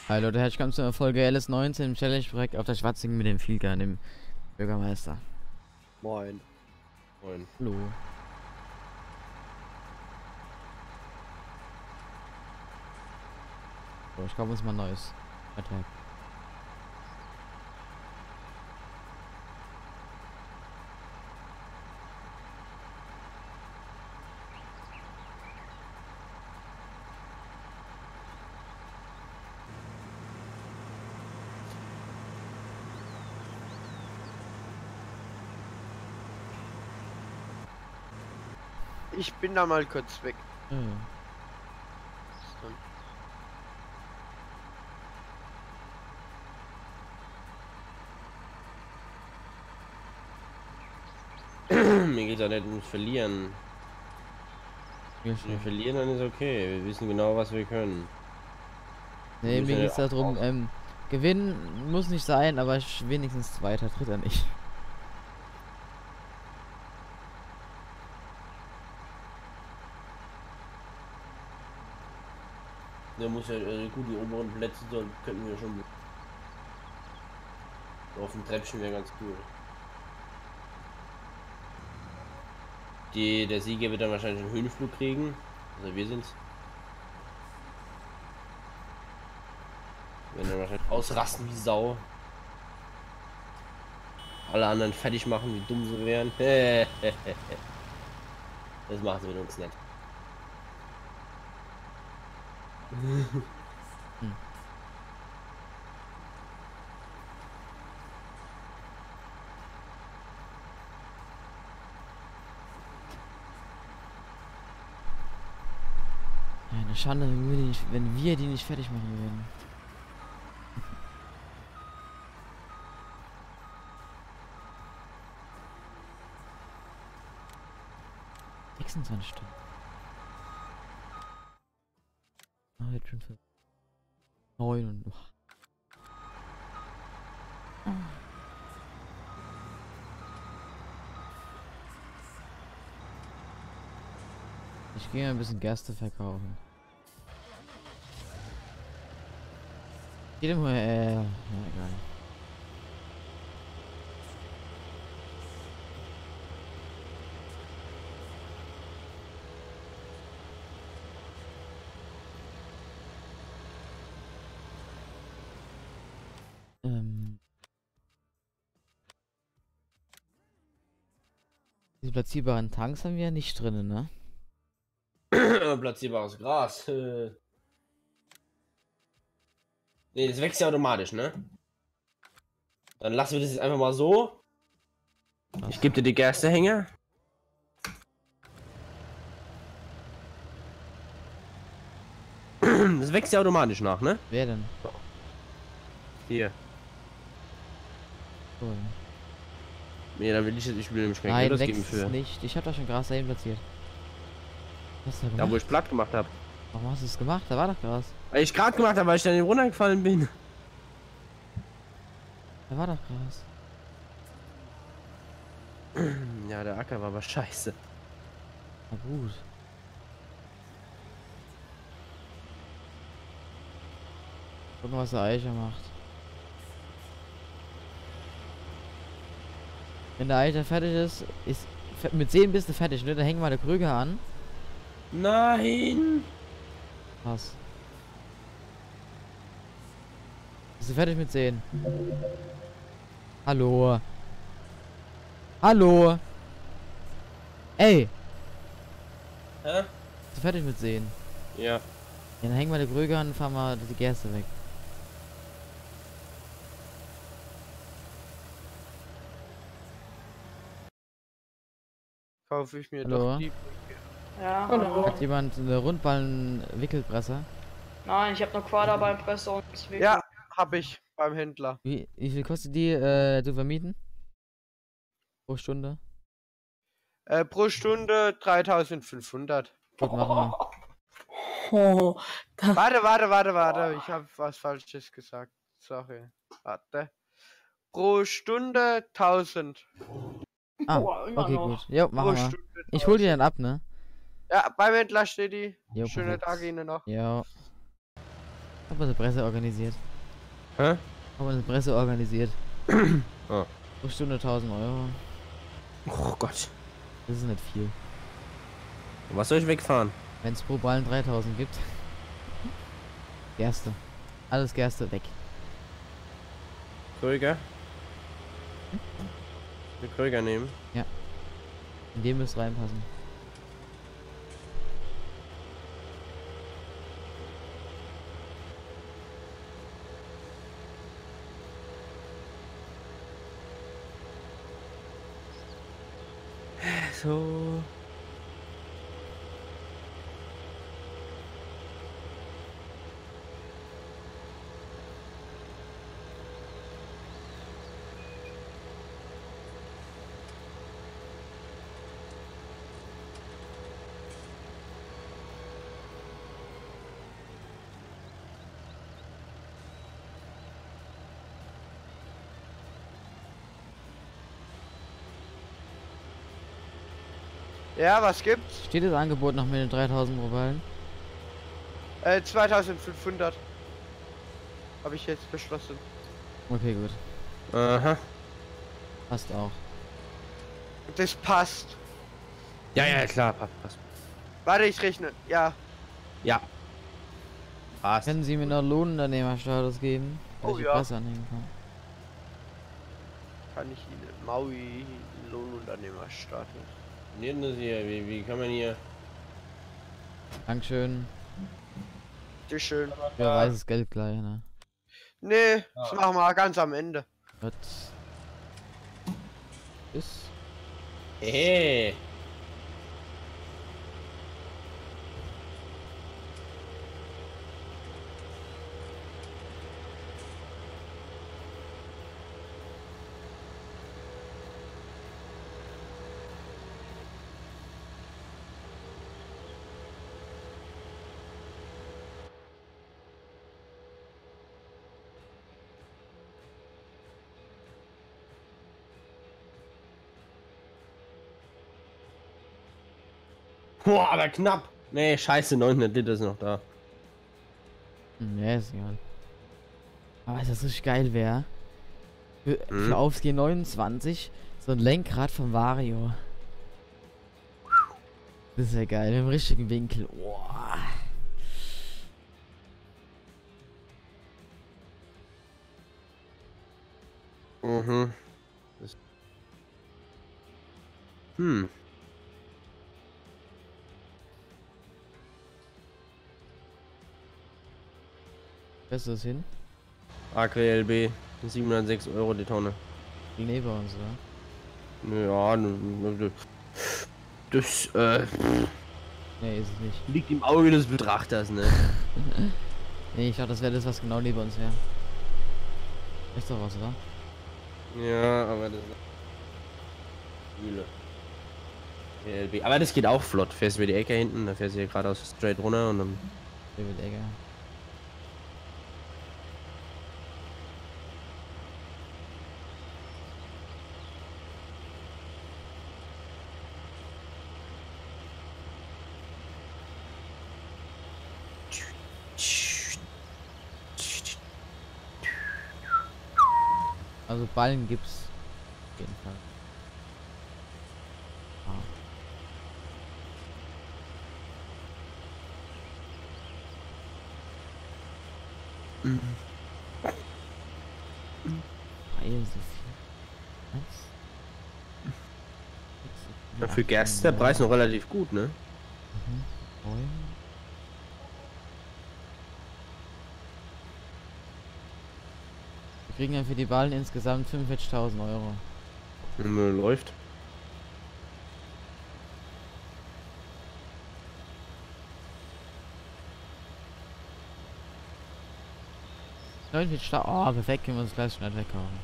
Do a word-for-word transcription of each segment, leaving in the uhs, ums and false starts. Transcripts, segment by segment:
Hallo Leute, herzlich willkommen zur Folge L S neunzehn im Challenge-Projekt auf der Schwarzing mit dem Vielger, dem Bürgermeister. Moin. Moin. Hallo. So, ich kaufe uns mal ein neues Attack. Ich bin da mal kurz weg. Ja. Mir geht ja nicht ums Verlieren. Ja, Wenn wir verlieren, dann ist okay. Wir wissen genau, was wir können. nee, Wir mir müssen geht's ja darum, auch- ähm, gewinnen muss nicht sein, aber ich wenigstens Zweiter, Dritter nicht. Der muss ja äh, gut, die oberen Plätze so, könnten wir schon. Auf dem Treppchen wäre ganz cool. Die, der Sieger wird dann wahrscheinlich einen Höhenflug kriegen. Also wir sind's. Wir werden dann wahrscheinlich ausrasten wie Sau. Alle anderen fertig machen, wie dumm sie wären. Das machen sie mit uns nicht. Hm. Ja, eine Schande, wenn wir die nicht, wenn wir die nicht fertig machen würden. sechsundzwanzig Stunden. Ah, jetzt schon für neun und. Oh. Ich gehe ein bisschen Gerste verkaufen. Geht immer, äh, ja, egal. Ähm. Die platzierbaren Tanks haben wir ja nicht drin, ne? Platzierbares Gras. Äh. Nee, das wächst ja automatisch, ne? Dann lassen wir das jetzt einfach mal so. Ich gebe dir die Gerstehänger. Das wächst ja automatisch nach, ne? Wer denn? Hier. Cool. Nee, da will ich jetzt, ich will nämlich kein Nein, Geld ausgeben wächst es für. nicht. Ich habe da schon Gras dahin platziert. Was hast du da Da, wo gemacht? ich platt gemacht habe. Warum hast du es gemacht? Da war doch Gras. Weil ich gerade gemacht habe, weil ich dann runtergefallen bin. Da war doch Gras. Ja, der Acker war aber scheiße. Na gut. Gucken, was der Eicher macht. Wenn der Eicher fertig ist, ist mit zehn bist du fertig, ne? Dann hängen wir der Krüger an. Nein! Was? Bist du fertig mit zehn? Hallo? Hallo? Ey! Hä? Bist du fertig mit zehn? Ja. Ja, dann hängen wir der Krüger an und fahren wir die Gerste weg. Kaufe ich mir Hallo? doch die. Ja, Hallo. hallo. Hat jemand eine Rundballen-Wickelpresse? Nein, ich habe nur Quaderbeinpresse und Zwiebeln. Ja, habe ich beim Händler. Wie, wie viel kostet die äh, zu vermieten? Pro Stunde? Äh, pro Stunde dreitausendfünfhundert. Gut, machen wir. Oh, da, Warte, warte, warte, warte. Ich habe was Falsches gesagt. Sorry. Warte. Pro Stunde tausend. Ah, Boah, immer okay, noch. gut. Jo, Pro machen wir. Stunde Ich hol die tausend. dann ab, ne? Ja, beim Händler steht die. Jo, Schönen perfekt. Tag Ihnen noch. Ja. Hab unsere Presse organisiert. Hä? Hab unsere Presse organisiert. Oh. Pro Stunde tausend Euro. Oh Gott. Das ist nicht viel. Was soll ich wegfahren? Wenn es pro Ballen dreitausend gibt. Gerste. Alles Gerste weg. Kröger? Wir Kröger nehmen. In dem müsst reinpassen. So. Ja, was gibt's? Steht das Angebot noch mit den dreitausend pro Ballen? Äh, zweitausendfünfhundert. Habe ich jetzt beschlossen. Okay, gut. Aha. Passt auch. Das passt. Ja, ja, klar, passt, passt. Warte, ich rechne. Ja. Ja. Passt. Können Sie mir noch Lohnunternehmerstatus geben? Dass Oh, ich die ja. Presse anhängen kann. Kann ich Ihnen Maui Lohnunternehmerstatus. Nee, das hier, wie, wie kann man hier... Dankeschön. Sehr schön. Für weißes Geld gleich, ne? Nee, das machen wir ganz am Ende. Was? Ist. Hey. Boah, aber knapp. Nee, scheiße, neunhundert Liter ist noch da. Hm, ja, ist egal. Aber ist das richtig geil wäre? Für, Mhm. für aufs G neunundzwanzig so ein Lenkrad von Vario. Das ist ja geil, im richtigen Winkel. Boah. Mhm. Das hm. Was ist das hin? A K L B, siebenhundertsechs Euro die Tonne. Leber und so. Ja, das äh, Nee, ist es nicht. liegt im Auge des Betrachters, ne? Nee, ich dachte, das wäre das, was genau neben uns wäre. Ist doch was, oder? Ja, aber das Mühle. L B. Aber das geht auch flott. Fährst über die Ecke hinten, da fährst du hier geradeaus straight runter und dann. David Egger. Also Ballen gibt's auf jeden Fall. Ah. Mhm. Preise viel. Was? Ja, für Gerst ist der Preis noch relativ gut, ne? Mhm. Neun. Wir kriegen ja für die Ballen insgesamt fünfundvierzigtausend Euro. Nö, läuft. neunundvierzigtausend. Oh, perfekt, können wir uns gleich schnell wegkaufen.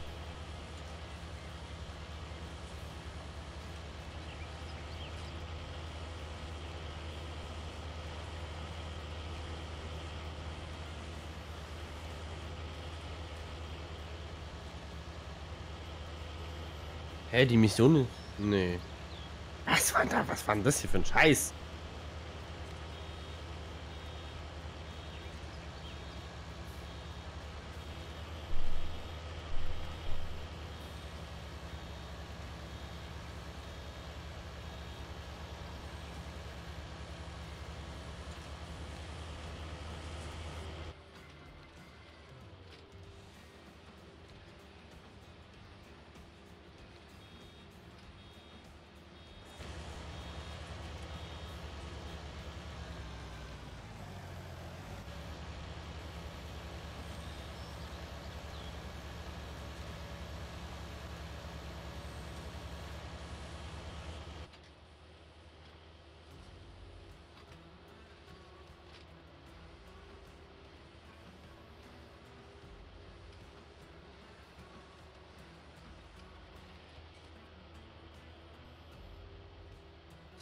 Hä, die Mission ist. Nee. Was war da? Was war denn das hier für ein Scheiß?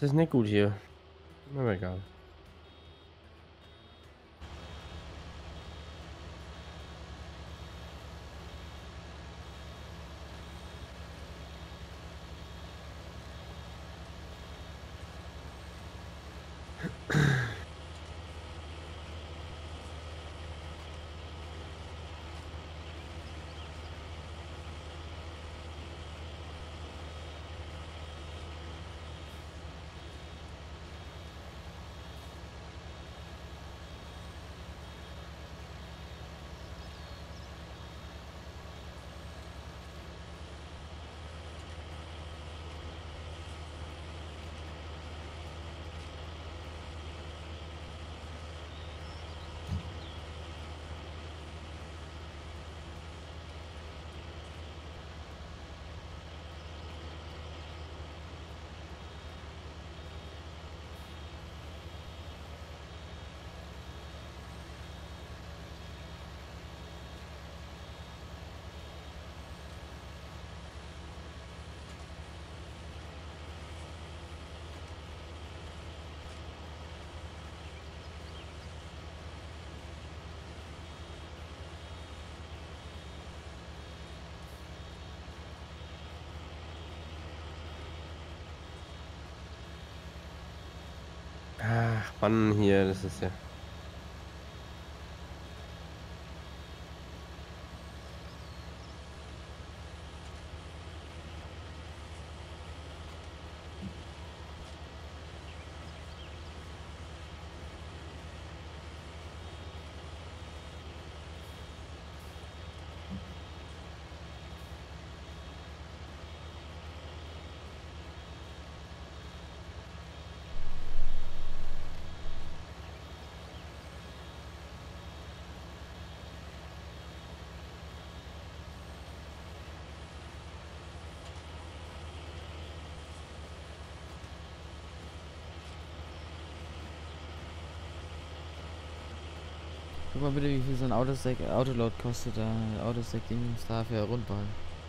Das ist nicht gut hier. Aber egal. Ach, Mann, hier, das ist ja. Guck mal bitte, wie viel so ein Autostack, Autoload kostet, da Autostack-Ding ist da für Rundballen.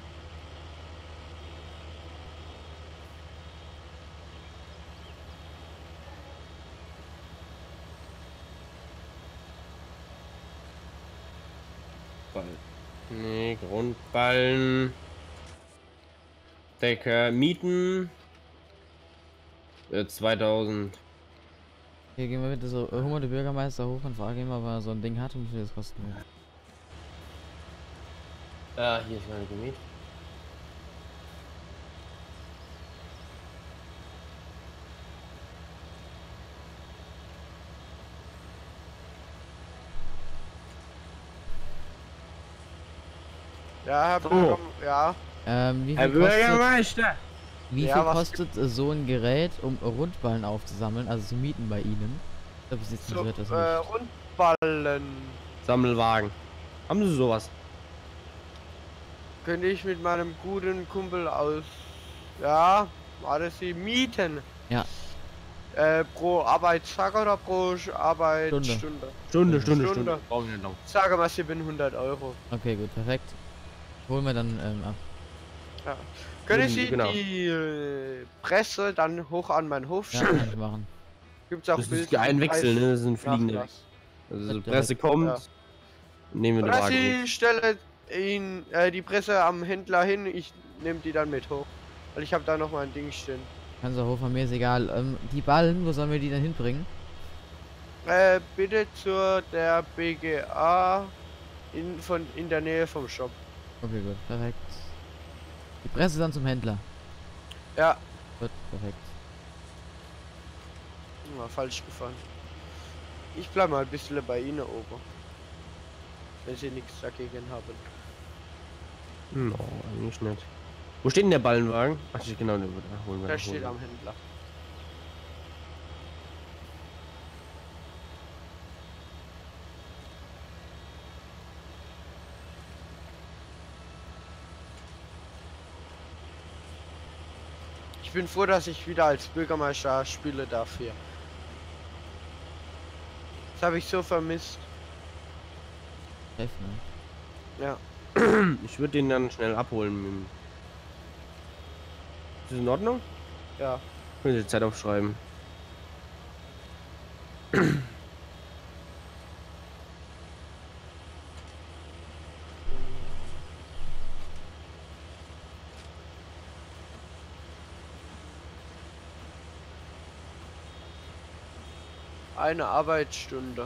Nee, Grundballen. Decker, Mieten. Äh, zweitausend. Hier gehen wir bitte so, äh, holen wir den Bürgermeister hoch und fragen ihn mal, ob er so ein Ding hat und wie viel das kosten wird. Ah, hier ist meine Gemäht. Ja, Herr So. Bürger, ja. Ähm, wie Herr viel kostet, Bürgermeister! wie Ja, viel was kostet äh, so ein Gerät, um Rundballen aufzusammeln, also zu mieten bei Ihnen? Ich glaube, bis jetzt So, wird das äh, nicht. Rundballen Sammelwagen. Haben Sie sowas? könnte ich mit meinem guten Kumpel aus, ja, war das sie mieten? Ja. Äh, pro Arbeitstag oder pro Sch- Arbeitsstunde? Stunde. Stunde, Stunde, Stunde. Stunde. Brauchen wir noch. Sage mal siebenhundert Euro. Okay, gut, perfekt. Holen wir dann ähm, ab. Ja. Können Mhm, Sie genau. die äh, Presse dann hoch an meinen Hof Ja, stellen? kann ich machen. Gibt's auch Das Bilder ist ein Wechsel, ne? Das sind Nachlass. fliegende. Also die Direkt. Presse kommt, Ja. nehmen wir den Oder Wagen Sie mit. stellen ihn, äh, die Presse am Händler hin, ich nehme die dann mit hoch. Weil ich habe da noch mal ein Ding stehen. Kannst du hoch von mir, ist egal. Ähm, die Ballen, wo sollen wir die dann hinbringen? Äh, bitte zur der B G A in, von, in der Nähe vom Shop. Okay, gut, perfekt. Die Presse dann zum Händler. Ja, Gut, perfekt. war falsch gefahren. Ich bleib mal ein bisschen bei Ihnen oben. Wenn Sie nichts dagegen haben. Hm, oh, eigentlich nicht. Wo steht denn der Ballenwagen? Ach, steht genau, der wird holen wir. Der holen steht wir. am Händler. Ich bin froh, dass ich wieder als Bürgermeister spiele dafür. Das habe ich so vermisst. Chef, ne? Ja. Ich würde den dann schnell abholen. Mit dem- Ist das in Ordnung? Ja. Können Sie die Zeit aufschreiben. Eine Arbeitsstunde.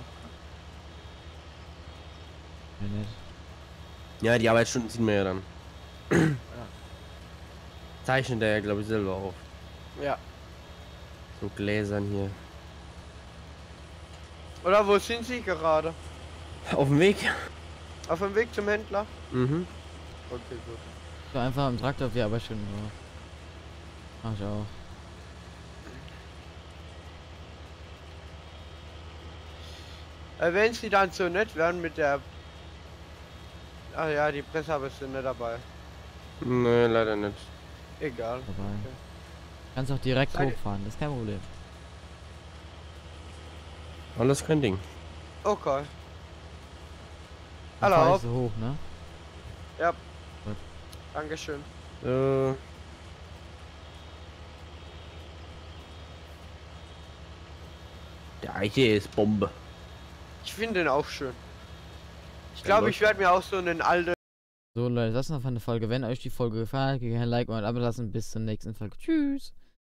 Ja, nicht. Ja, die Arbeitsstunden ziehen wir ja dann. Zeichnet er ja, glaube ich, selber auf. Ja. So Gläsern hier. Oder wo sind Sie gerade? Auf dem Weg? Auf dem Weg zum Händler? Mhm. Okay, gut. So einfach im Traktor auf die Arbeitsstunden drauf. Mach ich auch. Äh, wenn Sie dann so nett wären mit der... Ah ja, die Presse habe ich sind nicht dabei. Nee, leider nicht. Egal. Dabei. Okay. Kannst auch direkt Seid- hochfahren, das ist kein Problem. Alles kein Ding. Okay. Dann Hallo. fahr ich so hoch, ne? Ja. Gut. Dankeschön. Äh. Der Eiche ist Bombe. Ich finde den auch schön. Ich Ja, glaube, läuft. ich werde mir auch so einen alten... So Leute, das ist noch eine Folge. Wenn euch die Folge gefallen hat, gebt ein Like und ein Abo lassen. Bis zur nächsten Folge. Tschüss.